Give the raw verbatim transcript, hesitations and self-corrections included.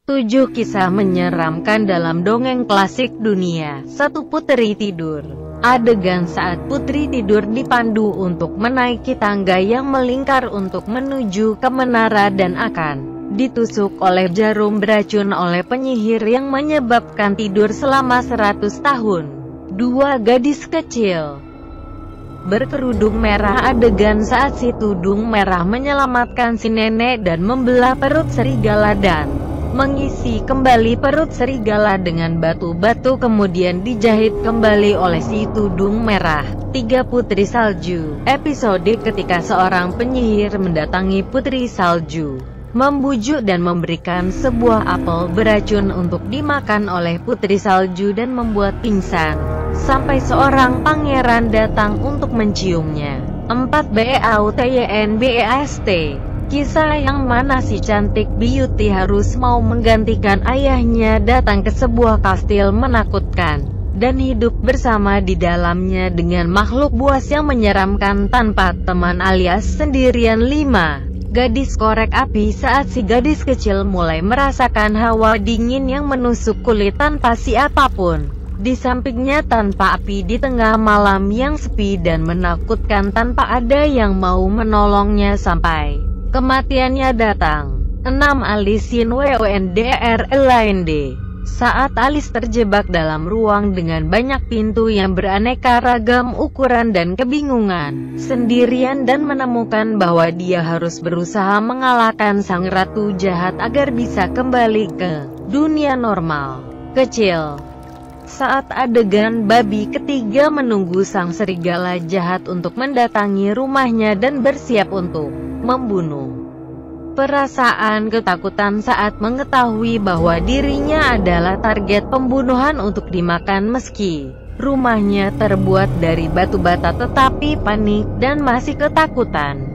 Tujuh kisah menyeramkan dalam dongeng klasik dunia. Satu Putri tidur. Adegan saat putri tidur dipandu untuk menaiki tangga yang melingkar untuk menuju ke menara dan akan ditusuk oleh jarum beracun oleh penyihir yang menyebabkan tidur selama seratus tahun. Dua gadis kecil berkerudung merah. Adegan saat si tudung merah menyelamatkan si nenek dan membelah perut serigala dan mengisi kembali perut serigala dengan batu-batu, kemudian dijahit kembali oleh si tudung merah. Tiga Putri Salju. Episode ketika seorang penyihir mendatangi Putri Salju, membujuk dan memberikan sebuah apel beracun untuk dimakan oleh Putri Salju dan membuat pingsan, sampai seorang pangeran datang untuk menciumnya. Empat Beautynbast. Kisah yang mana si cantik Beauty harus mau menggantikan ayahnya datang ke sebuah kastil menakutkan dan hidup bersama di dalamnya dengan makhluk buas yang menyeramkan tanpa teman alias sendirian. Lima Gadis korek api. Saat si gadis kecil mulai merasakan hawa dingin yang menusuk kulit tanpa siapapun di sampingnya, tanpa api di tengah malam yang sepi dan menakutkan, tanpa ada yang mau menolongnya sampai kematiannya datang. Enam Alice in Wonderland. Saat Alice terjebak dalam ruang dengan banyak pintu yang beraneka ragam ukuran dan kebingungan sendirian dan menemukan bahwa dia harus berusaha mengalahkan sang ratu jahat agar bisa kembali ke dunia normal. Kecil. Saat adegan babi ketiga menunggu sang serigala jahat untuk mendatangi rumahnya dan bersiap untuk membunuh. Perasaan ketakutan saat mengetahui bahwa dirinya adalah target pembunuhan untuk dimakan meski rumahnya terbuat dari batu bata, tetapi panik dan masih ketakutan